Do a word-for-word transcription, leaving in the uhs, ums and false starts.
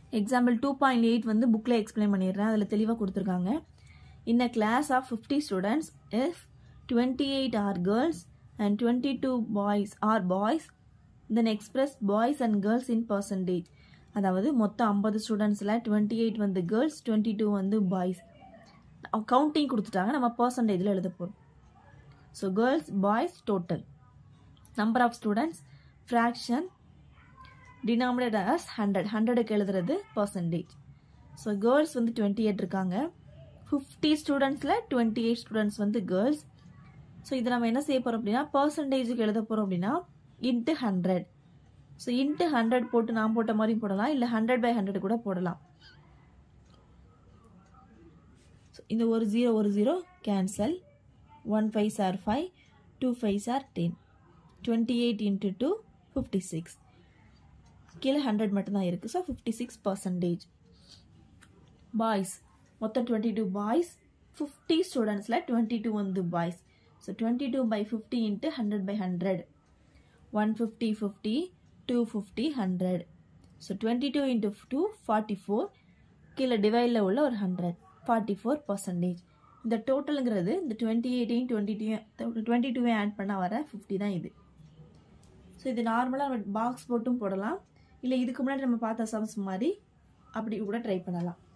Example two point eight வந்து bookல explain பண்ணிடுறேன். அதில் தெளிவாக கொடுத்துருக்காங்க. In a class of fifty students, if twenty-eight are girls and twenty-two boys are boys, then express boys and girls in percentage. அதாவது மொத்தம் ஐம்பது ஸ்டூடெண்ட்ஸில் twenty-eight வந்து girls, twenty-two வந்து boys. கவுண்டிங் கொடுத்துட்டாங்க, நம்ம பர்சன்டேஜில் எழுத போகிறோம். So girls boys total, number of students fraction, denominator as one hundred, one hundred எழுதுறது percentage. So girls வந்து twenty-eight இருக்காங்க, fifty ஸ்டூடெண்ட்ஸில் twenty-eight ஸ்டூடெண்ட்ஸ் வந்து கேர்ள்ஸ். ஸோ இதை நம்ம என்ன செய்ய போகிறோம் அப்படின்னா பர்சன்டேஜுக்கு எழுத போகிறோம் அப்படின்னா into hundred. So into hundred போட்டு நான் போட்ட மாதிரி போடலாம், இல்லை ஹண்ட்ரட் பை ஹண்ட்ரட் கூட போடலாம். ஸோ இந்த ஒரு ஜீரோ ஒரு ஜீரோ கேன்சல், ஒன் ஃபைவ் சார் ஃபைவ், டூ ஃபைவ் சார் ten, twenty eight into two fifty six, கீழே ஹண்ட்ரட் மட்டும்தான் இருக்குது. So fifty six percentage. Boys மொத்தம் டுவெண்ட்டி டூ பாய்ஸ், ஃபிஃப்டி ஸ்டூடெண்ட்ஸில் டுவெண்ட்டி டூ வந்து boys. So twenty two by fifty into hundred by hundred, one fifty fifty, two fifty hundred. So twenty two into two forty four, கீழே டிவைடில் உள்ள ஒரு hundred, forty four percentage. இந்த டோட்டலுங்கிறது இந்த twenty எயிட்டையும் டுவெண்ட்டி டூ டுவெண்ட்டி டூவையும் add பண்ணால் வர ஃபிஃப்டி தான் இது. ஸோ இது நார்மலாக நம்ம பாக்ஸ் போட்டும் போடலாம், இல்லை இதுக்கு முன்னாடி நம்ம பார்த்த சம்ஸ் மாதிரி அப்படி கூட ட்ரை பண்ணலாம்.